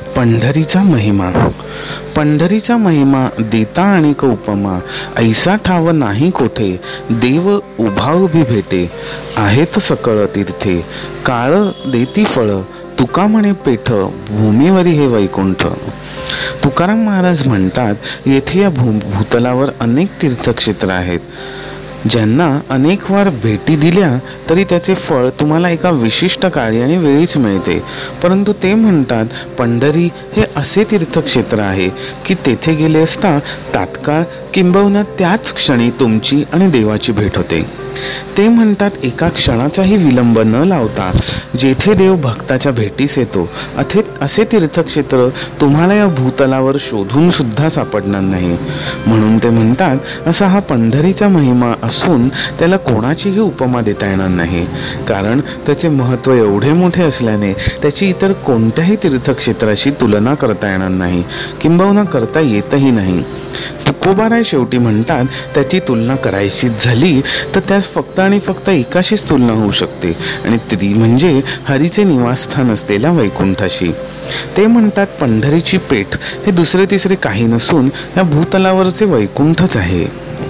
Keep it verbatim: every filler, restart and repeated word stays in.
पंढरीचा महिमा. पंढरीचा महिमा देता अनेक उपमा, ऐसा ठाव नाही कोठे, देव उभा उभी भेटे. आहेत सकळ तीर्थे, काळ देती फळ, तुका म्हणे पेठ, भूमीवरी हे वैकुंठ. तुकाराम महाराज म्हणतात, येथे या भू भूतलावर अनेक तीर्थक्षेत्र आहेत. ज्यांना अनेक वार भेटी दिल्या तरी त्याचे फळ तुम्हाला एका विशिष्ट काळी आणि वेळीच मिळते. परंतु ते म्हणतात, पंढरी हे असे तीर्थक्षेत्र आहे की तेथे गेले असता तात्काळ किंबहुना त्याच क्षणी तुमची आणि देवाची भेट होते. ते म्हणतात, एका क्षणाचाही विलंब न लावता जेथे देव भक्ताच्या भेटीस येतो अथे असे तीर्थक्षेत्र तुम्हाला या भूतलावर शोधून सुद्धा सापडणार नाही. म्हणून ते म्हणतात, असा हा पंढरीचा महिमा असून त्याला कोणाचीही उपमा देता येणार नाही. कारण त्याचे महत्त्व एवढे मोठे असल्याने त्याची इतर कोणत्याही तीर्थक्षेत्राशी तुलना करता येणार नाही, किंबहुना करता येतही नाही. तुकोबाराय शेवटी म्हणतात, त्याची तुलना करायची झाली तर त्यास फक्त आणि फक्त एकाशीच तुलना होऊ शकते, आणि ती म्हणजे हरीचे निवासस्थान असलेल्या वैकुंठाशी. ते म्हणतात, पंढरीची पेठ हे दुसरे तिसरे काही नसून या भूतलावरचे वैकुंठच आहे.